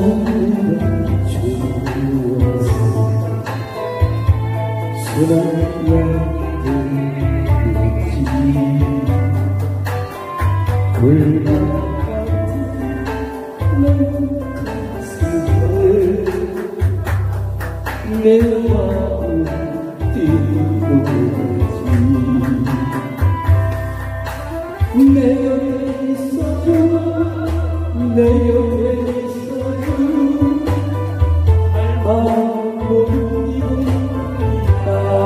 내 마음 뛰고지 내 옆에 있어줘 내 옆에 있어줘 마음 못 잊다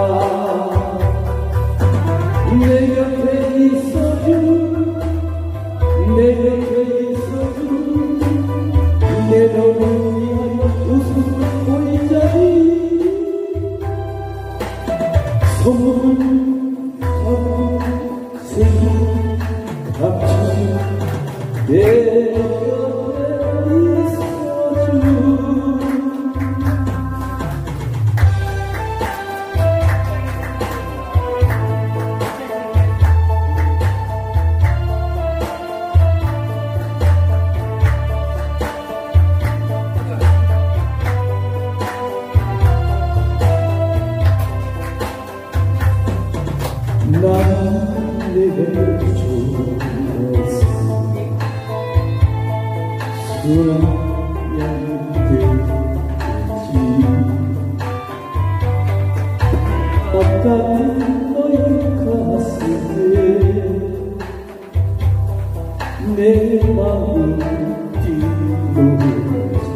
내 옆에 있어줘 내 옆에 있어줘 내 너를 위하여 웃음을 보이자니 소문 하고 세상 합치지 내 옆에 있어줘 난 내게 좋았어 수많은 뜻이지 아까운 너의 가슴에 내 마음 뛰고지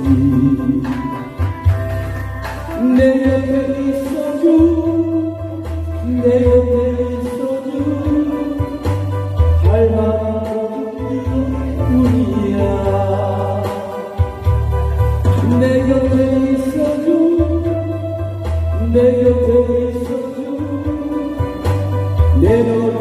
내 옆에 있어줘 내 옆에 있어줘 할 만한 뿐이야 내 옆에 있어줘 내 옆에 있어줘 내 너를